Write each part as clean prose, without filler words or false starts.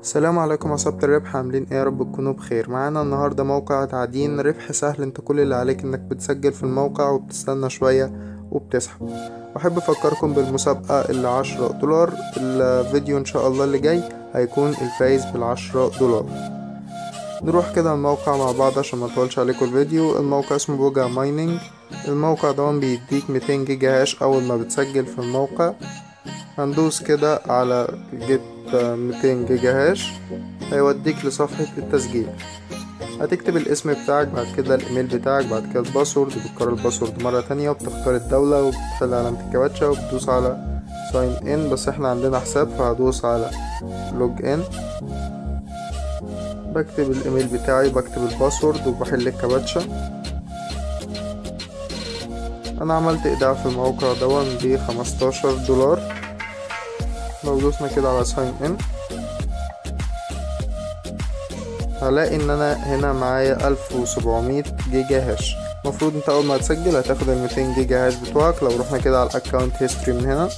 السلام عليكم عصابة الربح، عاملين ايه؟ يا رب تكونوا بخير. معانا النهاردة موقع تعدين ربح سهل. انت كل اللي عليك انك بتسجل في الموقع وبتستنى شوية وبتسحب. واحب افكركم بالمسابقة اللي $10. الفيديو ان شاء الله اللي جاي هيكون الفايز $10. نروح كده الموقع مع بعض عشان ما اطولش عليكم الفيديو. الموقع اسمه بوجا مايننج. الموقع ده بيديك 200 جيجا هاش اول ما بتسجل في الموقع. هندوس كده على جيت 200 جيجا هاش، هيوديك لصفحة التسجيل. هتكتب الاسم بتاعك، بعد كده الايميل بتاعك، بعد كده الباسورد. بتكرر الباسورد مرة تانية وبتختار الدولة وبتحل علامة الكابتشا وبتدوس على ساين ان. بس احنا عندنا حساب فهدوس على لوج ان. بكتب الايميل بتاعي، بكتب الباسورد وبحل الكابتشا. انا عملت ايداع في الموقع ب$15. لو دوسنا كده على ساين ان هلاقي ان انا هنا معايا 1700 جيجا هاش. المفروض انت اول ما تسجل هتاخد 200 جيجا هاش بتوعك. لو رحنا كده على الاكونت هيستوري من هنا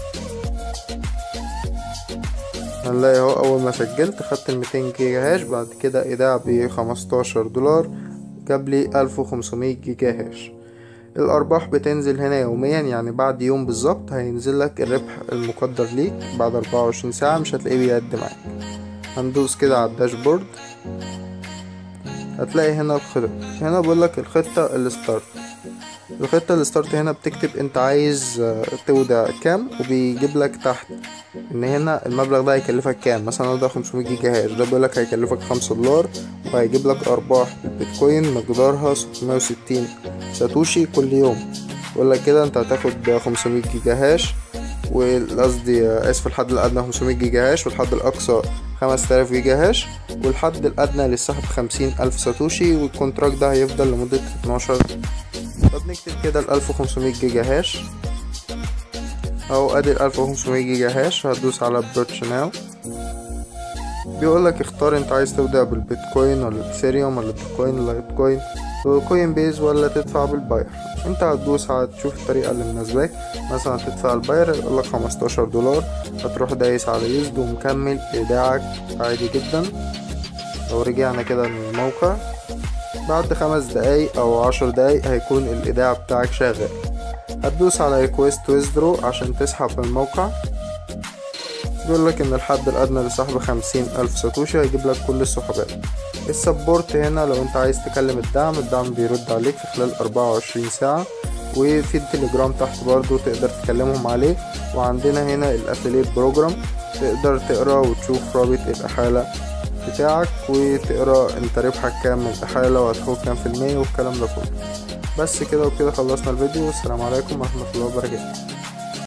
هنلاقي اهو اول ما سجلت خدت 200 جيجا هاش. بعد كده ايداع ب$15 جابلي 1500 جيجا هاش. الارباح بتنزل هنا يوميا، يعني بعد يوم بالظبط هينزل لك الربح المقدر ليك. بعد 24 ساعة مش هتلاقيه بيقدم معاك. هندوس كده على الداشبورد، هتلاقي هنا الخطط. هنا بيقولك الخطة الستارت. الخطة الستارت هنا بتكتب انت عايز تودع كام، وبيجيب لك تحت ان هنا المبلغ ده هيكلفك كام. مثلا انا ده 500 جيجا هاش، ده بيقولك هيكلفك $5 وهيجيب لك ارباح بالبيتكوين مقدارها 660 ساتوشي كل يوم. بيقولك كده انت هتاخد 500 جيجا هاش، والقصدي اسف، الحد الادنى 500 جيجا هاش والحد الاقصى 5000 جيجا هاش، والحد الادنى للسحب 50,000 ساتوشي، والكونتراكت ده هيفضل لمدة 12. فبنكتب كده 1500 جيجا هاش او ادي 1500 جيجا هاش. هتدوس على بروتش ناو. بيقولك اختار انت عايز تبدأ بالبيتكوين ولا الاثيريوم ولا البيتكوين ولا اللايتكوين وكوين بيز ولا تدفع بالباير. انت هتدوس هتشوف الطريقة اللي مناسباك. مثلا هتدفع الباير يقولك $15، هتروح دايس على يوزد ومكمل ايداعك عادي جدا. لو رجعنا كده للموقع بعد 5 دقايق او 10 دقايق هيكون الايداع بتاعك شغال. هتدوس على ريكويست ويزدرو عشان تسحب من الموقع. بيقولك ان الحد الادنى لسحب 50,000 ساتوشي، هيجيب لك كل السحوبات. السبورت هنا لو انت عايز تكلم الدعم بيرد عليك في خلال 24 ساعة. وفي التليجرام تحت برضو تقدر تكلمهم عليه. وعندنا هنا الافيليت بروجرام، تقدر تقرا وتشوف رابط الإحالة بتاعك وتقرا انت ربحك كام من الإحالة وهتاخد كام في المية والكلام ده كله. بس كده وكده خلصنا الفيديو، والسلام عليكم ورحمة الله وبركاته.